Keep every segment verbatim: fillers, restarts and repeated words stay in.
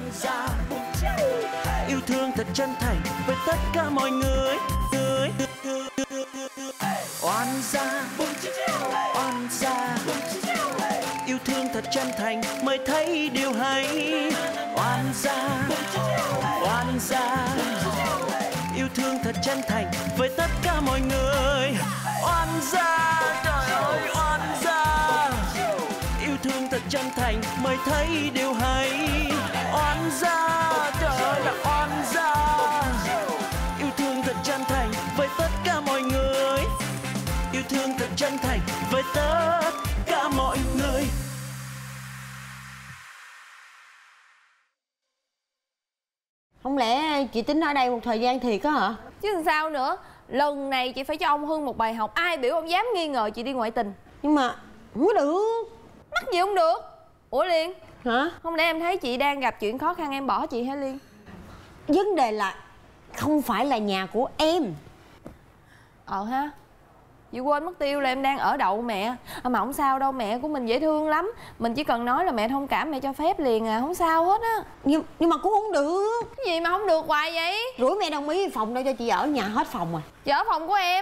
gia. Yêu thương thật chân thành với tất cả mọi người. Người oan gia, oan gia. Yêu thương thật chân thành mới thấy điều hay. Oan gia, oan gia. Yêu thương thật chân thành với tất cả mọi người. Oan gia, trời ơi oan gia. Yêu thương thật chân thành mới thấy điều hay. Oan gia, trời ơi là oan gia. Yêu thương thật chân thành với tất cả mọi người. Yêu thương thật chân thành với tất cả mọi người. Không lẽ chị tính ở đây một thời gian thiệt á hả? Chứ làm sao nữa. Lần này chị phải cho ông Hưng một bài học. Ai biểu ông dám nghi ngờ chị đi ngoại tình. Nhưng mà không có được. Mắc gì không được. Ủa Liên? Hả? Không lẽ em thấy chị đang gặp chuyện khó khăn em bỏ chị hả Liên? Vấn đề là không phải là nhà của em. Ờ ha. Chị quên mất tiêu là em đang ở đậu mẹ. À, mà không sao đâu, mẹ của mình dễ thương lắm. Mình chỉ cần nói là mẹ thông cảm, mẹ cho phép liền à, không sao hết á. Nhưng nhưng mà cũng không được. Cái gì mà không được hoài vậy? Rủi mẹ đồng ý phòng đâu cho chị ở nhà hết phòng rồi. Chị ở phòng của em.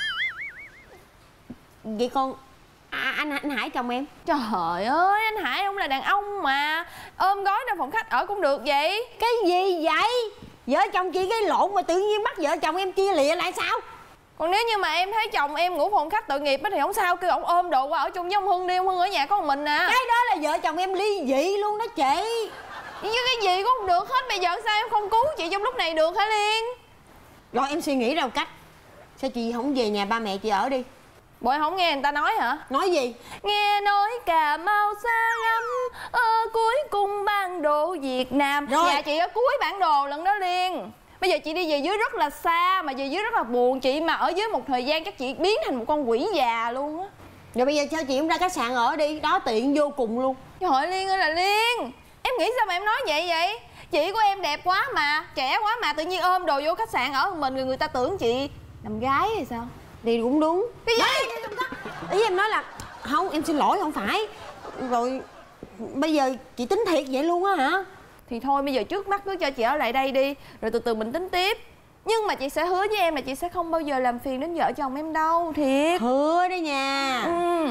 Vậy con à, anh anh Hải chồng em. Trời ơi, anh Hải không là đàn ông mà. Ôm gói ra phòng khách ở cũng được vậy. Cái gì vậy? Vợ chồng chị cái lộn mà tự nhiên bắt vợ chồng em chia lìa lại sao? Còn nếu như mà em thấy chồng em ngủ phòng khách tội nghiệp thì không sao, kêu ổng ôm đồ qua ở chung với ông Hưng đi. Ông Hưng ở nhà có một mình à. Cái đó là vợ chồng em ly dị luôn đó chị. Nhưng cái gì cũng không được hết. Bây giờ sao em không cứu chị trong lúc này được hả Liên? Rồi em suy nghĩ ra một cách. Sao chị không về nhà ba mẹ chị ở đi? Bộ em không nghe người ta nói hả? Nói gì? Nghe nói Cà Mau xa lắm, ờ, cuối cùng bản đồ Việt Nam. Rồi. Nhà chị ở cuối bản đồ lần đó Liên. Bây giờ chị đi về dưới rất là xa, mà về dưới rất là buồn. Chị mà ở dưới một thời gian chắc chị biến thành một con quỷ già luôn á. Rồi bây giờ sao chị không ra khách sạn ở đi? Đó tiện vô cùng luôn. Trời ơi Liên ơi là Liên, em nghĩ sao mà em nói vậy vậy? Chị của em đẹp quá mà, trẻ quá mà, tự nhiên ôm đồ vô khách sạn ở một mình, người người ta tưởng chị làm gái hay sao? Thì cũng đúng. Cái gì? Ý em nói là không, em xin lỗi không phải. Rồi bây giờ chị tính thiệt vậy luôn á hả? Thì thôi bây giờ trước mắt cứ cho chị ở lại đây đi, rồi từ từ mình tính tiếp. Nhưng mà chị sẽ hứa với em là chị sẽ không bao giờ làm phiền đến vợ chồng em đâu, thiệt. Hứa đấy nha. Ừ.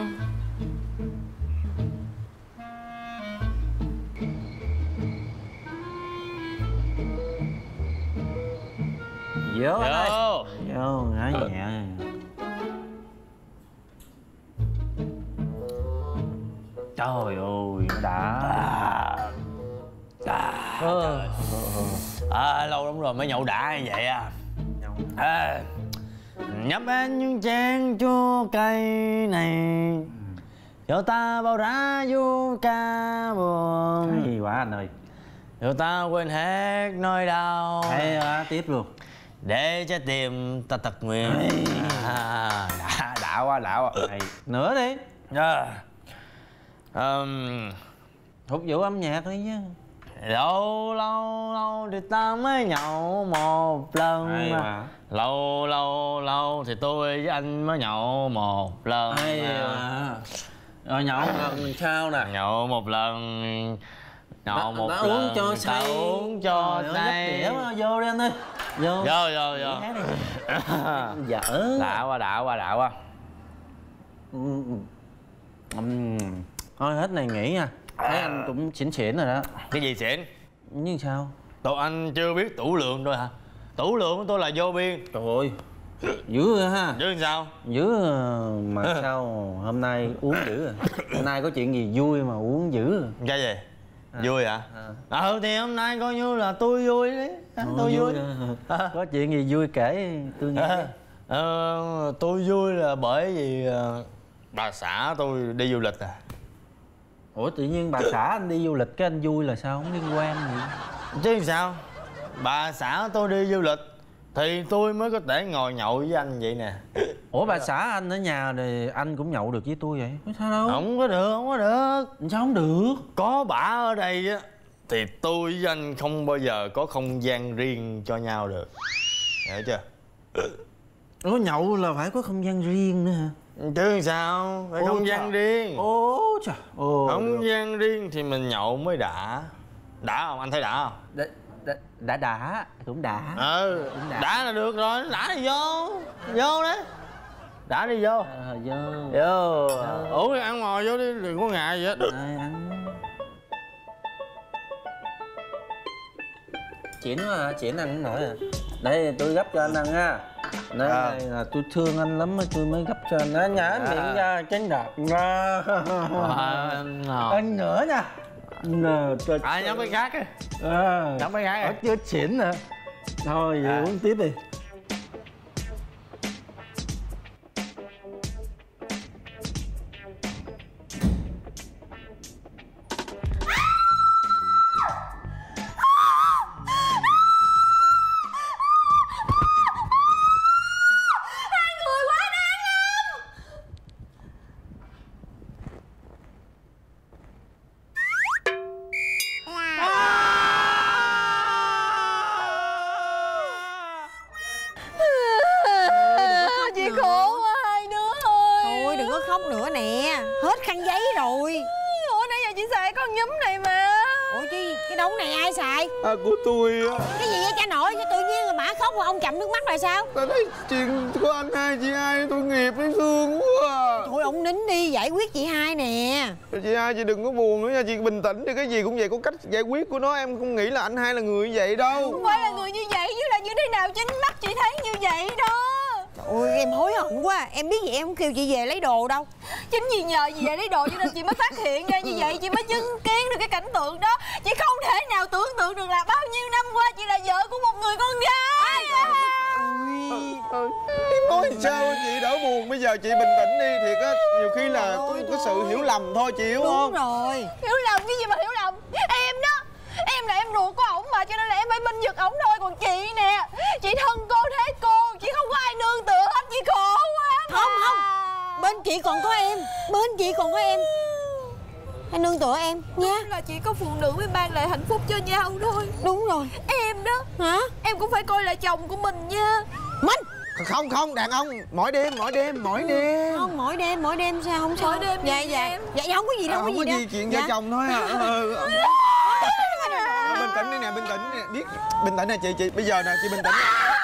Vô anh ơi. Vô. Vô, ngã nhẹ. Trời ơi, nó đã. À, à, à, lâu lắm rồi mới nhậu đã như vậy à. À, nhấp anh những chén chua cay này, cho ta bao rã vô ca buồn. Hay quá anh ơi. Cho ta quên hết nỗi đau. Hay quá, tiếp luôn. Để trái tim ta tật nguyền. À, đã, đã quá, đã quá. Hay. Nữa đi. À, um, Phục vụ âm nhạc đi chứ. lâu lâu lâu thì ta mới nhậu một lần. Hay mà. Lâu lâu lâu thì tôi với anh mới nhậu một lần. Hay mà. Rồi nhậu một lần sao nè? Nhậu một lần. Nhậu Đã, một đã lần. uống cho say. Uống cho say. Vô đi anh ơi. Vô. Vô vô vô. Dở. Đã quá, đã quá, đã quá. Uhm. Thôi hết này nghỉ nha. Thấy anh cũng xỉn xỉn rồi đó. Cái gì xỉn? Nhưng sao? Tụi anh chưa biết tủ lượng thôi hả? Tủ lượng của tôi là vô biên. Trời ơi. Dữ rồi ha. Chứ sao? Dữ mà sao hôm nay uống dữ rồi? Hôm nay có chuyện gì vui mà uống dữ rồi? Cái gì? À. Vui hả? À. Ừ thì hôm nay coi như là tôi vui đấy. À, Ồ, tôi vui. À. Có chuyện gì vui kể tôi nghe. À. Ờ, tôi vui là bởi vì uh, bà xã tôi đi du lịch à. Ủa tự nhiên bà xã anh đi du lịch cái anh vui là sao? Không liên quan gì. Chứ sao? Bà xã tôi đi du lịch thì tôi mới có thể ngồi nhậu với anh vậy nè. Ủa bà xã anh ở nhà thì anh cũng nhậu được với tôi vậy? Có sao đâu? Không có được, không có được. Sao không được? Có bả ở đây á thì tôi với anh không bao giờ có không gian riêng cho nhau được. Hiểu chưa? Ủa nhậu là phải có không gian riêng nữa hả? Chứ sao? Phải Ô, không trời. gian riêng. Ồ trời. Ồ, Không được. gian riêng thì mình nhậu mới đã. Đã không? Anh thấy đã không? Đã đã đã, đã. Cũng đã. Ừ, đã. đã là được rồi, đã đi vô. Vô đấy. Đã đi vô. Ờ, vô. Vô. Ủa ăn ngồi vô đi, đừng có ngại gì hết. Được. Ai ăn. Chuyển quá hả? Chuyển ăn không nổi à? Đây tôi gấp cho anh ăn ha. Đây à. Là tôi thương anh lắm tôi mới gấp cho anh. Nó nhả à. Miệng ra chén đạp. À. À, ăn nữa nha. Nè, trời. À nhắm cái khác á. À. Nhắm cái khác. Ở chưa xỉn nè. Thôi à. Uống tiếp đi. Khóc nữa nè, hết khăn giấy rồi. Ủa nãy giờ chị xài con nhúm này mà. Ủa chứ cái đống này ai xài? À, của tôi á. Cái gì vậy cha nội? Chứ tự nhiên là bả khóc mà ông chậm nước mắt là sao? Tôi thấy chuyện của anh hai chị hai tôi nghiệp thấy thương quá à. Thôi ông nín đi, giải quyết chị hai nè. Chị hai chị đừng có buồn nữa nha, chị bình tĩnh đi, cái gì cũng vậy, có cách giải quyết của nó. Em không nghĩ là anh hai là người như vậy đâu. Không phải là người như vậy, chứ là như thế nào chính mắt chị thấy như vậy đó. Ôi em hối hận quá, em biết gì em không kêu chị về lấy đồ đâu. Chính vì nhờ gì vậy lấy đồ cho nên chị mới phát hiện ra như vậy, chị mới chứng kiến được cái cảnh tượng đó. Chị không thể nào tưởng tượng được là bao nhiêu năm qua chị là vợ của một người con gái. Ôi, nói sao chị đỡ buồn, bây giờ chị bình tĩnh đi, thiệt á, nhiều khi là có, có sự hiểu lầm thôi, chị hiểu không? Đúng rồi. Hiểu lầm cái gì mà hiểu lầm? Em đó, em là em ruột của ổng mà, cho nên là em phải binh vực ổng thôi. Còn chị nè, chị thân cô thế cô, chị không có ai nương tựa hết, chị khổ quá mà. Không không, bên chị còn có em, bên chị còn có em. Hãy nương tựa em nha. Là chỉ có phụ nữ mới mang lại hạnh phúc cho nhau thôi. Đúng rồi. Em đó hả? Em cũng phải coi là chồng của mình nha. Mình không không, đàn ông mỗi đêm mỗi đêm mỗi đêm. Không, mỗi đêm mỗi đêm sao không sao? Mỗi đêm dạ dạ em. dạ dạ không có gì đâu. À, không có gì, có gì chuyện vợ dạ. chồng thôi à. Ừ, ừ. Bình tĩnh đi nè, bình tĩnh nè, biết bình tĩnh nè chị, chị bây giờ nè, chị bình tĩnh.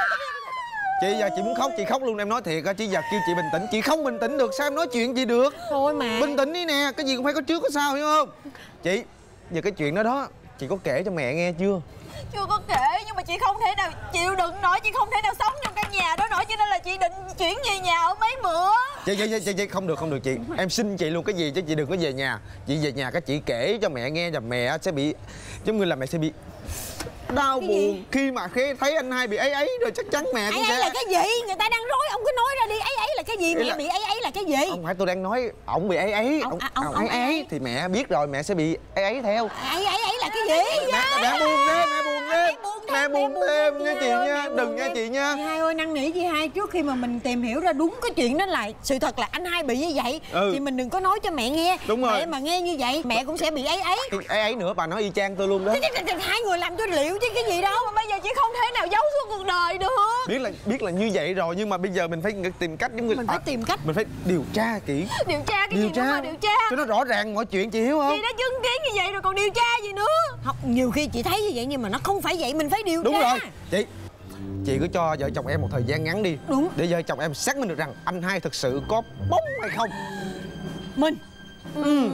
Chị giờ chị muốn khóc chị khóc luôn, em nói thiệt á, chị giờ kêu chị bình tĩnh, chị không bình tĩnh được sao em nói chuyện gì được. Thôi mà bình tĩnh đi nè, cái gì cũng phải có trước có sau, hiểu không? Chị giờ cái chuyện đó đó chị có kể cho mẹ nghe chưa? Chưa có kể, nhưng mà chị không thể nào chịu đựng nổi, chị không thể nào sống trong căn nhà đó nổi, cho nên là chị định chuyển về nhà ở mấy bữa. Chị chị chị, chị, chị không được không được chị, em xin chị luôn, cái gì chứ chị đừng có về nhà. Chị về nhà cái chị kể cho mẹ nghe, và mẹ sẽ bị giống như là mẹ sẽ bị đau cái buồn gì? khi mà khi thấy anh hai bị ấy ấy rồi chắc chắn mẹ cũng ấy sẽ. ấy là cái gì? Người ta đang rối, ông cứ nói ra đi. Ấy ấy là cái gì? Mẹ là... bị ấy ấy là cái gì? Không phải tôi đang nói ổng bị ấy ấy, ông, ổng à, ông, ổng ông ấy ấy thì mẹ biết rồi mẹ sẽ bị ấy ấy theo. Ấy ấy ấy là cái gì? Mẹ, mẹ buồn thêm, mẹ buồn thêm, mẹ buồn thêm nha chị nha, đừng nha chị nha. Chị hai ơi, năn nỉ chị hai, trước khi mà mình tìm hiểu ra đúng cái chuyện đó là sự thật là anh hai bị như vậy ừ. thì mình đừng có nói cho mẹ nghe. Đúng rồi. Mẹ mà nghe như vậy mẹ cũng sẽ bị ấy ấy. Ấy ấy nữa, bà nói y chang tôi luôn đó. Hai người làm cho liệu chứ cái gì đâu. Mà bây giờ chị không thể nào giấu suốt cuộc đời được. Biết là biết là như vậy rồi, nhưng mà bây giờ mình phải tìm cách giống như Mình phải tìm cách. mình phải điều tra kỹ. Điều tra cái điều gì tra. nữa mà điều tra? Cho nó rõ ràng mọi chuyện, chị hiểu không? Chị đã chứng kiến như vậy rồi còn điều tra gì nữa? Không, nhiều khi chị thấy như vậy nhưng mà nó không phải vậy, mình phải điều Đúng tra. rồi chị, chị cứ cho vợ chồng em một thời gian ngắn đi. Đúng. Để vợ chồng em xác minh được rằng anh hai thực sự có bóng hay không. Mình ừ.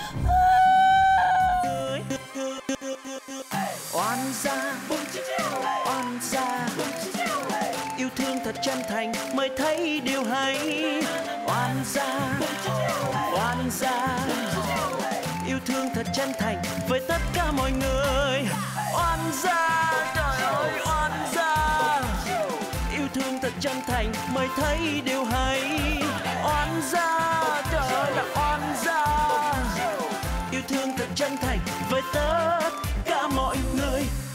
Oan gia, oan gia, yêu thương thật chân thành mới thấy điều hay. Oan gia, oan gia, yêu thương thật chân thành với tất cả mọi người. Oan gia, trời ơi oan gia, yêu thương thật chân thành mới thấy điều hay. Oan gia, trời ơi là oan gia, yêu thương thật chân thành với tất cả mọi người.